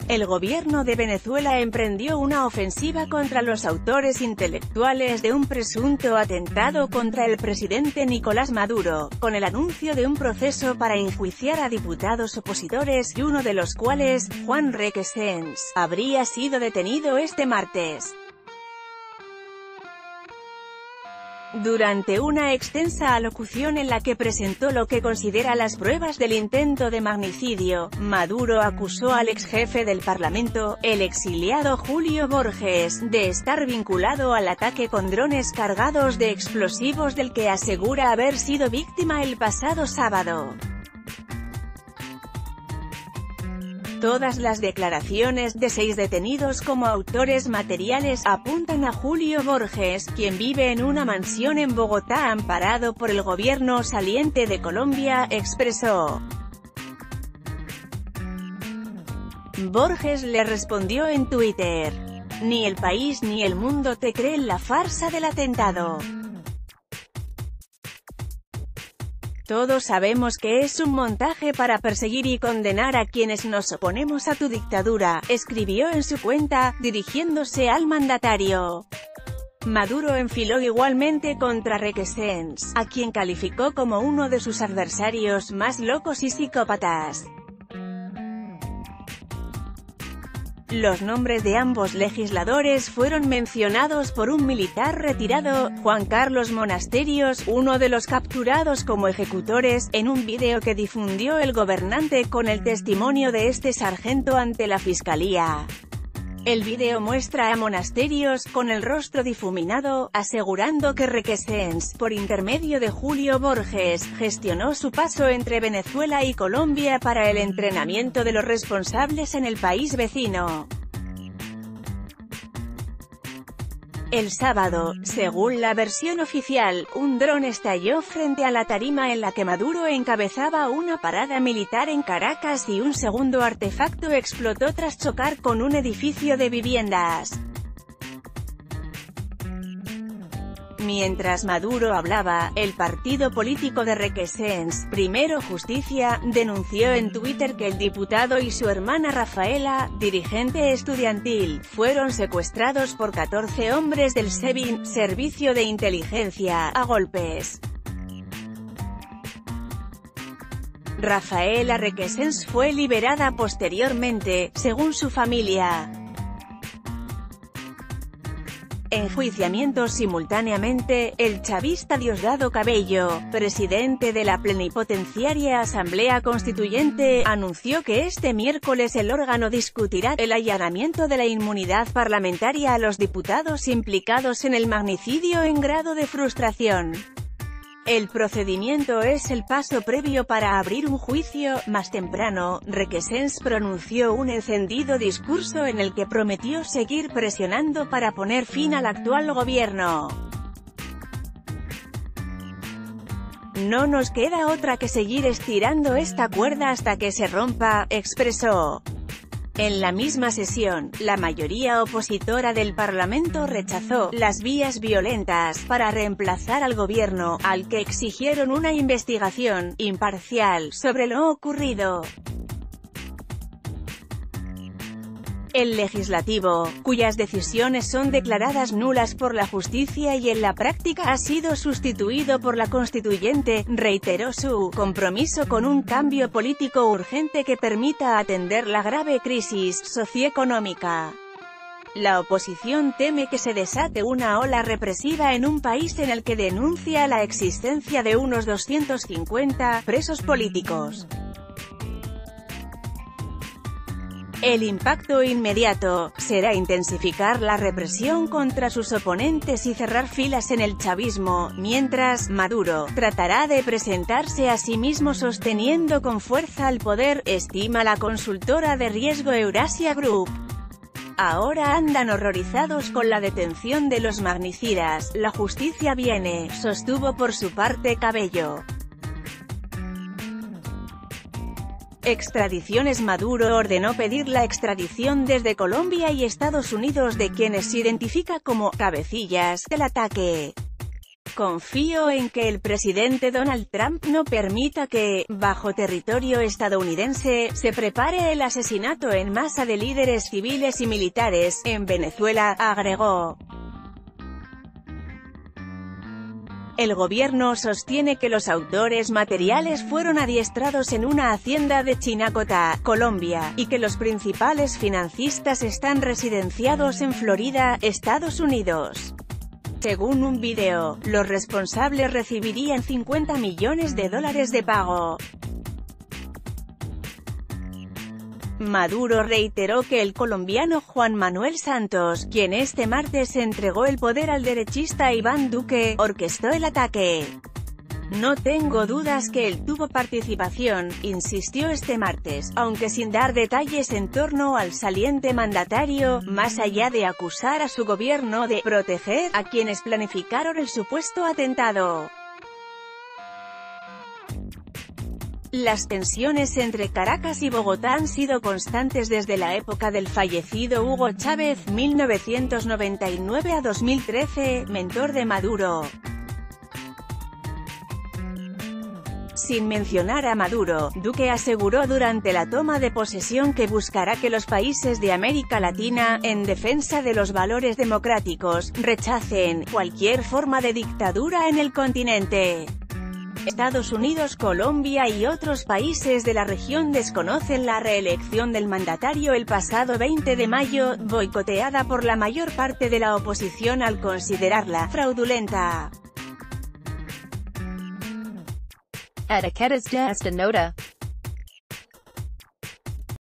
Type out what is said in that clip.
El gobierno de Venezuela emprendió una ofensiva contra los autores intelectuales de un presunto atentado contra el presidente Nicolás Maduro, con el anuncio de un proceso para enjuiciar a diputados opositores, y uno de los cuales, Juan Requesens, habría sido detenido este martes. Durante una extensa alocución en la que presentó lo que considera las pruebas del intento de magnicidio, Maduro acusó al ex jefe del Parlamento, el exiliado Julio Borges, de estar vinculado al ataque con drones cargados de explosivos del que asegura haber sido víctima el pasado sábado. Todas las declaraciones de 6 detenidos como autores materiales apuntan a Julio Borges, quien vive en una mansión en Bogotá amparado por el gobierno saliente de Colombia, expresó. Borges le respondió en Twitter: "Ni el país ni el mundo te creen la farsa del atentado. Todos sabemos que es un montaje para perseguir y condenar a quienes nos oponemos a tu dictadura", escribió en su cuenta, dirigiéndose al mandatario. Maduro enfiló igualmente contra Requesens, a quien calificó como uno de sus adversarios más locos y psicópatas. Los nombres de ambos legisladores fueron mencionados por un militar retirado, Juan Carlos Monasterios, uno de los capturados como ejecutores, en un video que difundió el gobernante con el testimonio de este sargento ante la fiscalía. El video muestra a Monasterios, con el rostro difuminado, asegurando que Requesens, por intermedio de Julio Borges, gestionó su paso entre Venezuela y Colombia para el entrenamiento de los responsables en el país vecino. El sábado, según la versión oficial, un dron estalló frente a la tarima en la que Maduro encabezaba una parada militar en Caracas y un segundo artefacto explotó tras chocar con un edificio de viviendas. Mientras Maduro hablaba, el partido político de Requesens, Primero Justicia, denunció en Twitter que el diputado y su hermana Rafaela, dirigente estudiantil, fueron secuestrados por 14 hombres del SEBIN, Servicio de Inteligencia, a golpes. Rafaela Requesens fue liberada posteriormente, según su familia. Enjuiciamiento simultáneamente, el chavista Diosdado Cabello, presidente de la plenipotenciaria Asamblea Constituyente, anunció que este miércoles el órgano discutirá el allanamiento de la inmunidad parlamentaria a los diputados implicados en el magnicidio en grado de frustración. El procedimiento es el paso previo para abrir un juicio. Más temprano, Requesens pronunció un encendido discurso en el que prometió seguir presionando para poner fin al actual gobierno. "No nos queda otra que seguir estirando esta cuerda hasta que se rompa", expresó. En la misma sesión, la mayoría opositora del Parlamento rechazó las vías violentas para reemplazar al gobierno, al que exigieron una investigación imparcial sobre lo ocurrido. El legislativo, cuyas decisiones son declaradas nulas por la justicia y en la práctica ha sido sustituido por la constituyente, reiteró su compromiso con un cambio político urgente que permita atender la grave crisis socioeconómica. La oposición teme que se desate una ola represiva en un país en el que denuncia la existencia de unos 250 presos políticos. El impacto inmediato será intensificar la represión contra sus oponentes y cerrar filas en el chavismo, mientras Maduro tratará de presentarse a sí mismo sosteniendo con fuerza al poder, estima la consultora de riesgo Eurasia Group. Ahora andan horrorizados con la detención de los magnicidas, la justicia viene, sostuvo por su parte Cabello. Extradiciones. Maduro ordenó pedir la extradición desde Colombia y Estados Unidos de quienes se identifica como cabecillas del ataque. Confío en que el presidente Donald Trump no permita que, bajo territorio estadounidense, se prepare el asesinato en masa de líderes civiles y militares, en Venezuela, agregó. El gobierno sostiene que los autores materiales fueron adiestrados en una hacienda de Chinacota, Colombia, y que los principales financistas están residenciados en Florida, Estados Unidos. Según un video, los responsables recibirían $50 millones de pago. Maduro reiteró que el colombiano Juan Manuel Santos, quien este martes entregó el poder al derechista Iván Duque, orquestó el ataque. No tengo dudas que él tuvo participación, insistió este martes, aunque sin dar detalles en torno al saliente mandatario, más allá de acusar a su gobierno de proteger a quienes planificaron el supuesto atentado. Las tensiones entre Caracas y Bogotá han sido constantes desde la época del fallecido Hugo Chávez, 1999 a 2013, mentor de Maduro. Sin mencionar a Maduro, Duque aseguró durante la toma de posesión que buscará que los países de América Latina, en defensa de los valores democráticos, rechacen cualquier forma de dictadura en el continente. Estados Unidos, Colombia y otros países de la región desconocen la reelección del mandatario el pasado 20 de mayo, boicoteada por la mayor parte de la oposición al considerarla fraudulenta. Etiquetas de esta nota.